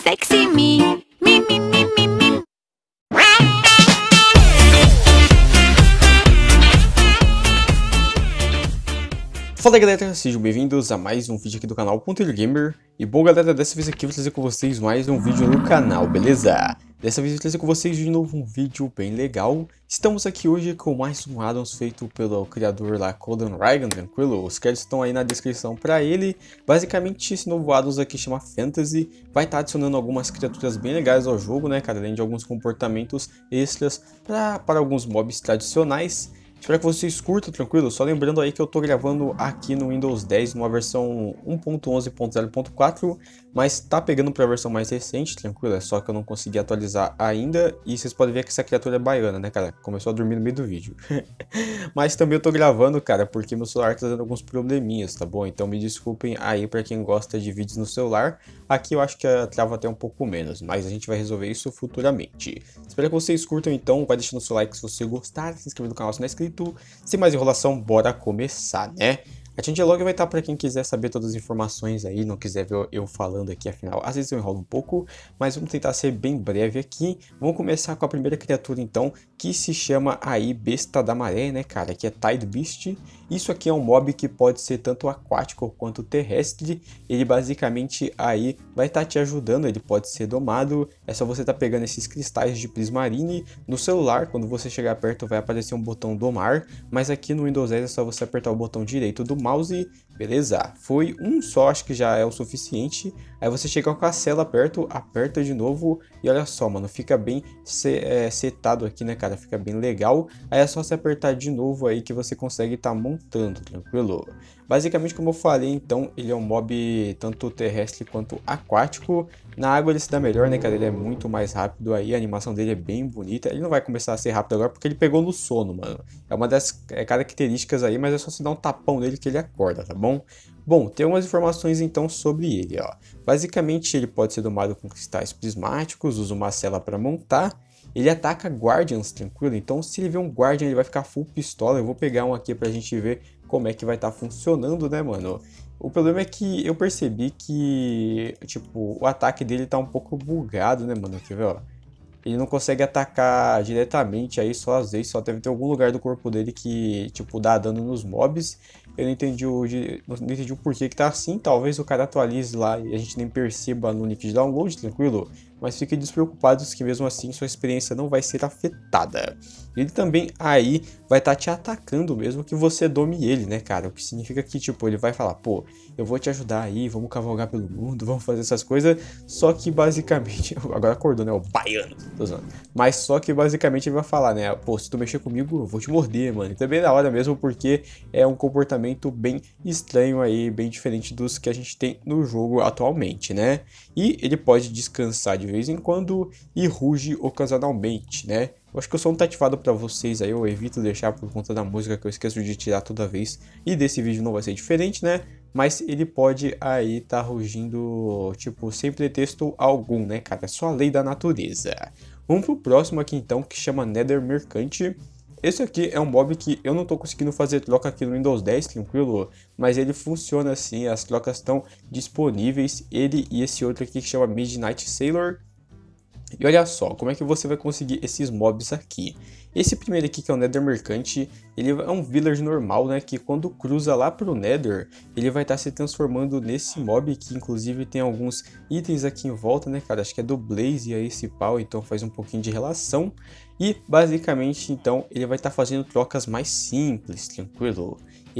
sexy me, me, me, me, me, me. Fala galera, sejam bem-vindos a mais um vídeo aqui do canal Ponteiro Gamer. E bom galera, dessa vez aqui eu vou trazer com vocês mais um vídeo no canal, beleza? Dessa vez eu vou trazer com vocês de novo um vídeo bem legal. Estamos aqui hoje com mais um addons feito pelo criador lá, Colden Ryan, tranquilo? Os créditos estão aí na descrição para ele. Basicamente esse novo addons aqui chama Fantasy. Vai estar adicionando algumas criaturas bem legais ao jogo, né cara? Além de alguns comportamentos extras para alguns mobs tradicionais. Espero que vocês curtam, tranquilo? Só lembrando aí que eu tô gravando aqui no Windows 10 numa versão 1.11.0.4, mas tá pegando pra versão mais recente, tranquilo? É só que eu não consegui atualizar ainda e vocês podem ver que essa criatura é baiana, né, cara? Começou a dormir no meio do vídeo. Mas também eu tô gravando, cara, porque meu celular tá dando alguns probleminhas, tá bom? Então me desculpem aí pra quem gosta de vídeos no celular. Aqui eu acho que trava até um pouco menos, mas a gente vai resolver isso futuramente. Espero que vocês curtam então, vai deixando o seu like se você gostar, se inscreve no canal se não é inscrito. Sem mais enrolação, bora começar, né? A changelog vai estar para quem quiser saber todas as informações aí, não quiser ver eu falando aqui, afinal, às vezes eu enrolo um pouco, mas vamos tentar ser bem breve aqui. Vamos começar com a primeira criatura então, que se chama aí Besta da Maré, né cara, que é Tide Beast. Isso aqui é um mob que pode ser tanto aquático quanto terrestre. Ele basicamente aí vai estar te ajudando, ele pode ser domado. É só você estar pegando esses cristais de Prismarine no celular, quando você chegar perto vai aparecer um botão domar, mas aqui no Windows 10 é só você apertar o botão direito do mouse, beleza? Foi um só, acho que já é o suficiente. Aí você chega com a cela perto, aperta de novo e olha só, mano, fica bem setado aqui, né, cara? Fica bem legal. Aí é só você apertar de novo aí que você consegue estar montando, tranquilo? Basicamente, como eu falei, então, ele é um mob tanto terrestre quanto aquático. Na água ele se dá melhor, né, cara? Ele é muito mais rápido aí, a animação dele é bem bonita. Ele não vai começar a ser rápido agora porque ele pegou no sono, mano. É uma das características aí, mas é só você dar um tapão nele que ele acorda, tá bom? Bom, tem algumas informações então sobre ele, ó. Basicamente, ele pode ser domado com cristais prismáticos, usa uma cela para montar. Ele ataca Guardians, tranquilo? Então, se ele vê um Guardian, ele vai ficar full pistola. Eu vou pegar um aqui pra gente ver como é que vai estar funcionando, né, mano? O problema é que eu percebi que, tipo, o ataque dele tá um pouco bugado, né, mano? Quer ver, ó? Ele não consegue atacar diretamente aí, só às vezes, só deve ter algum lugar do corpo dele que, tipo, dá dano nos mobs. Eu não entendi o porquê que tá assim, talvez o cara atualize lá e a gente nem perceba no link de download, tranquilo? Mas fiquem despreocupados que mesmo assim sua experiência não vai ser afetada. Ele também aí vai estar te atacando mesmo que você dome ele, né, cara? O que significa que, tipo, ele vai falar, pô, eu vou te ajudar aí, vamos cavalgar pelo mundo, vamos fazer essas coisas. Só que basicamente, agora acordou, né, o baiano, tô zoando. Mas só que basicamente ele vai falar, né, pô, se tu mexer comigo, eu vou te morder, mano. E também na hora mesmo porque é um comportamento bem estranho aí, bem diferente dos que a gente tem no jogo atualmente, né? E ele pode descansar de vez em quando e ruge ocasionalmente, né? Eu acho que o som tá ativado pra vocês aí, eu evito deixar por conta da música que eu esqueço de tirar toda vez. E desse vídeo não vai ser diferente, né? Mas ele pode aí tá rugindo, tipo, sem pretexto algum, né, cara? É só a lei da natureza. Vamos pro próximo aqui então, que chama Nether Mercante. Esse aqui é um mob que eu não tô conseguindo fazer troca aqui no Windows 10, tranquilo? Mas ele funciona assim, as trocas estão disponíveis. Ele e esse outro aqui que chama Midnight Sailor. E olha só, como é que você vai conseguir esses mobs aqui? Esse primeiro aqui, que é o Nether Mercante, ele é um villager normal, né? Que quando cruza lá pro Nether, ele vai estar se transformando nesse mob, que inclusive tem alguns itens aqui em volta, né, cara? Acho que é do Blaze e aí esse pau, então faz um pouquinho de relação. E basicamente, então, ele vai estar fazendo trocas mais simples, tranquilo?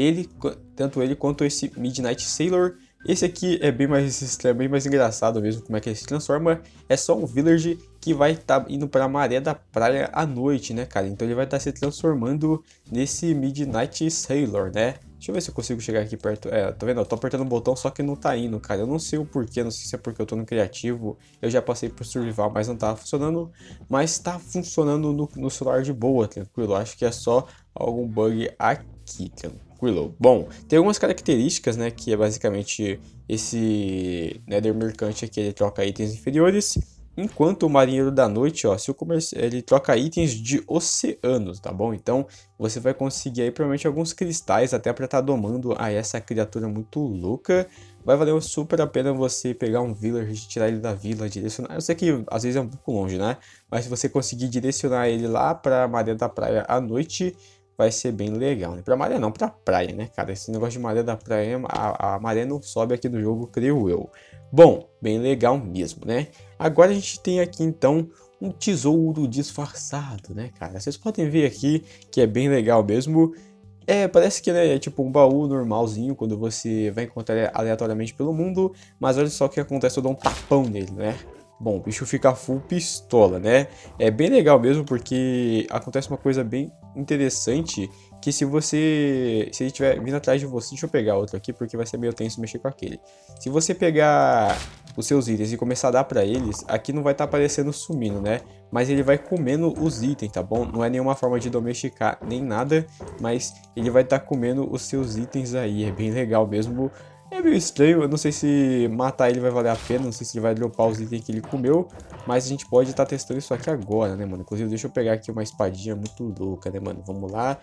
Tanto ele quanto esse Midnight Sailor. Esse aqui é bem mais engraçado mesmo, como é que ele se transforma. É só um villager que vai estar indo para a maré da praia à noite, né, cara? Então ele vai estar se transformando nesse Midnight Sailor, né? Deixa eu ver se eu consigo chegar aqui perto. Tá vendo? Eu tô apertando o botão, só que não tá indo, cara. Eu não sei o porquê, não sei se é porque eu tô no criativo. Eu já passei por survival, mas não tava funcionando. Mas tá funcionando no celular de boa, tranquilo. Acho que é só algum bug aqui, tranquilo. Bom, tem algumas características, né, que é basicamente esse Nether Mercante aqui, ele troca itens inferiores. Enquanto o marinheiro da noite, ó, se o comerciante, ele troca itens de oceanos, tá bom? Então, você vai conseguir aí provavelmente alguns cristais até para estar domando a essa criatura muito louca. Vai valer super a pena você pegar um villager, tirar ele da vila, direcionar. Eu sei que às vezes é um pouco longe, né? Mas se você conseguir direcionar ele lá pra maré da praia à noite, vai ser bem legal, né? Pra maré não, pra praia, né, cara? Esse negócio de maré da praia, a maré não sobe aqui no jogo, creio eu. Bom, bem legal mesmo, né? Agora a gente tem aqui então um tesouro disfarçado, né, cara? Vocês podem ver aqui que é bem legal mesmo. Parece que né, é tipo um baú normalzinho quando você vai encontrar ele aleatoriamente pelo mundo, mas olha só o que acontece, eu dou um tapão nele, né? Bom, o bicho fica full pistola, né? É bem legal mesmo porque acontece uma coisa bem interessante, que se ele estiver vindo atrás de você, deixa eu pegar outro aqui porque vai ser meio tenso mexer com aquele. Se você pegar os seus itens e começar a dar pra eles, aqui não vai estar aparecendo sumindo, né? Mas ele vai comendo os itens, tá bom? Não é nenhuma forma de domesticar nem nada, mas ele vai estar comendo os seus itens aí, é bem legal mesmo. É meio estranho, eu não sei se matar ele vai valer a pena, não sei se ele vai dropar os itens que ele comeu, mas a gente pode estar testando isso aqui agora, né, mano? Inclusive, deixa eu pegar aqui uma espadinha muito louca, né, mano? Vamos lá,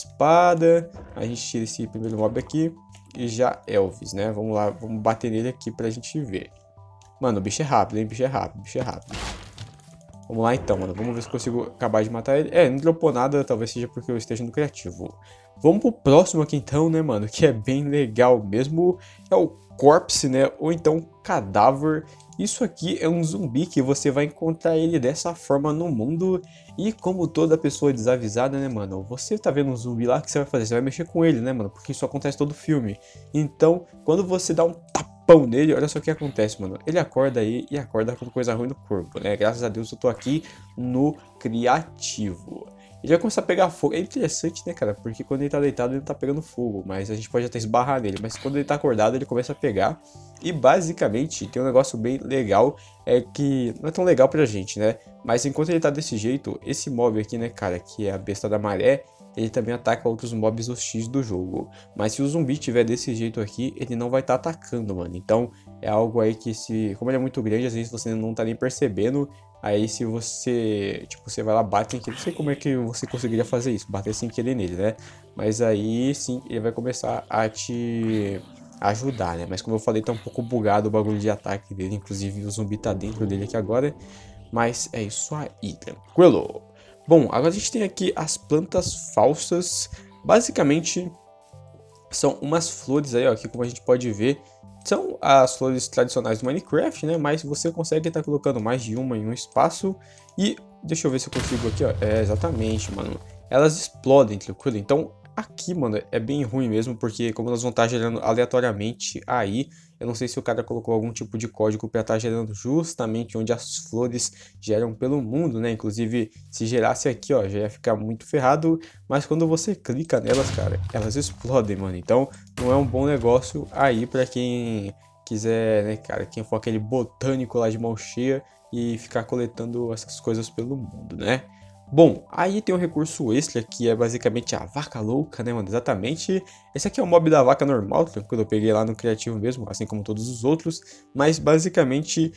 espada, a gente tira esse primeiro mob aqui e já Elvis, né? Vamos lá, vamos bater nele aqui pra gente ver. Mano, o bicho é rápido, hein? O bicho é rápido, o bicho é rápido. Vamos lá então, mano. Vamos ver se consigo acabar de matar ele. Não dropou nada, talvez seja porque eu esteja no criativo. Vamos pro próximo aqui então, né, mano? Que é bem legal mesmo. É o Corpse, né? Ou então Cadáver. Isso aqui é um zumbi que você vai encontrar ele dessa forma no mundo. E como toda pessoa desavisada, né, mano? Você tá vendo um zumbi lá, o que você vai fazer? Você vai mexer com ele, né, mano? Porque isso acontece todo filme. Então, quando você dá um tapão nele, olha só o que acontece, mano. Ele acorda aí e acorda com coisa ruim no corpo, né? Graças a Deus eu tô aqui no criativo. Ele vai começar a pegar fogo. É interessante, né, cara? Porque quando ele tá deitado, ele não tá pegando fogo. Mas a gente pode até esbarrar nele. Mas quando ele tá acordado, ele começa a pegar. E basicamente, tem um negócio bem legal. É que não é tão legal pra gente, né? Mas enquanto ele tá desse jeito, esse mob aqui, né, cara? Que é a besta da maré. Ele também ataca outros mobs hostis do jogo. Mas se o zumbi tiver desse jeito aqui, ele não vai estar atacando, mano. Então, é algo aí que como ele é muito grande, às vezes você não tá nem percebendo. Aí se você, tipo, você vai lá, bate sem querer, não sei como é que você conseguiria fazer isso, bater sem querer nele, né? Mas aí sim, ele vai começar a te ajudar, né? Mas como eu falei, tá um pouco bugado o bagulho de ataque dele, inclusive o zumbi tá dentro dele aqui agora. Mas é isso aí, tranquilo. Bom, agora a gente tem aqui as plantas falsas, basicamente são umas flores aí, ó, que como a gente pode ver, são as flores tradicionais do Minecraft, né? Mas você consegue estar colocando mais de uma em um espaço. E deixa eu ver se eu consigo aqui, ó. Exatamente, mano. Elas explodem, tranquilo? Então, aqui, mano, é bem ruim mesmo. Porque como elas vão estar gerando aleatoriamente aí, eu não sei se o cara colocou algum tipo de código para estar gerando justamente onde as flores geram pelo mundo, né? Inclusive, se gerasse aqui, ó, já ia ficar muito ferrado. Mas quando você clica nelas, cara, elas explodem, mano. Então, não é um bom negócio aí para quem quiser, né, cara? Quem for aquele botânico lá de mão cheia e ficar coletando essas coisas pelo mundo, né? Bom, aí tem um recurso extra que é basicamente a vaca louca, né, mano? Exatamente. Esse aqui é o mob da vaca normal, tranquilo, eu peguei lá no criativo mesmo, assim como todos os outros. Mas basicamente,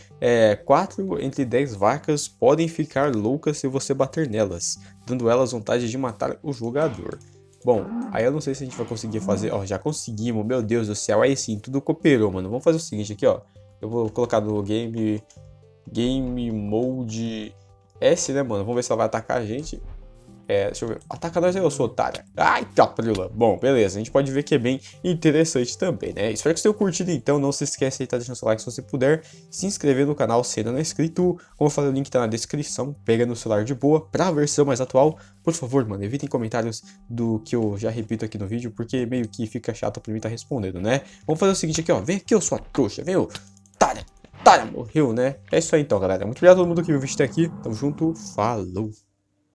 4 entre 10 vacas podem ficar loucas se você bater nelas, dando elas vontade de matar o jogador. Bom, aí eu não sei se a gente vai conseguir fazer, ó, já conseguimos, meu Deus do céu, aí sim, tudo cooperou, mano. Vamos fazer o seguinte aqui, ó, eu vou colocar no Game Mode S, né, mano, vamos ver se ela vai atacar a gente. Deixa eu ver, ataca nós aí, eu sou otária. Ai, caprila. Bom, beleza, a gente pode ver que é bem interessante também, né. Espero que vocês tenham curtido, então, não se esqueça de estar deixando seu like se você puder, se inscrever no canal se ainda não é inscrito, como eu falei, o link tá na descrição, pega no celular de boa, pra versão mais atual. Por favor, mano, evitem comentários do que eu já repito aqui no vídeo, porque meio que fica chato pra mim estar respondendo, né. Vamos fazer o seguinte aqui, ó, vem aqui, eu sou a trouxa, vem, ô, otária, morreu, né. É isso aí então, galera, muito obrigado a todo mundo que viu o vídeo até aqui, tamo junto, falou.